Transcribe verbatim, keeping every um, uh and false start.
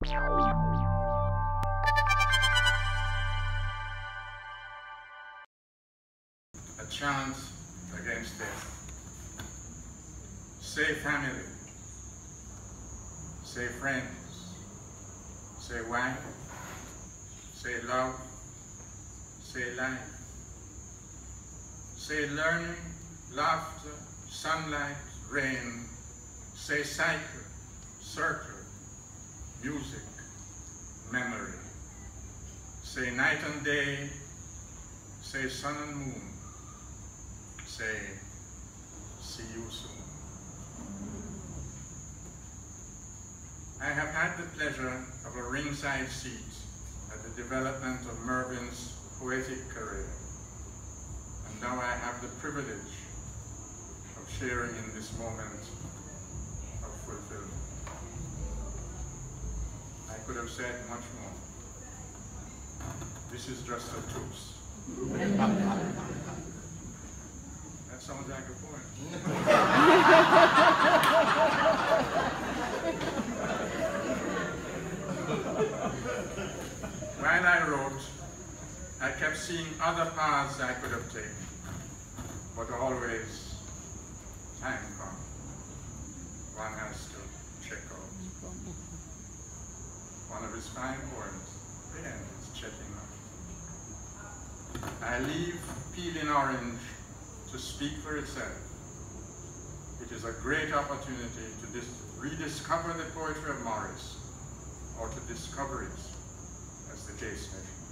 A chant against death. Say family, say friends, say wife, say love, say life, say learning, laughter, sunlight, rain, say cycle, circle, music, memory, say night and day, say sun and moon, say see you soon. I have had the pleasure of a ringside seat at the development of Mervyn's poetic career, and now I have the privilege of sharing in this moment of fulfillment. I could have said much more. This is just a toast. That sounds like a poem. While I wrote, I kept seeing other paths I could have taken, but always, time comes, one has to check out. One of his fine poems, the end is checking out. I leave Peeling Orange to speak for itself. It is a great opportunity to rediscover the poetry of Morris, or to discover it, as the case may be.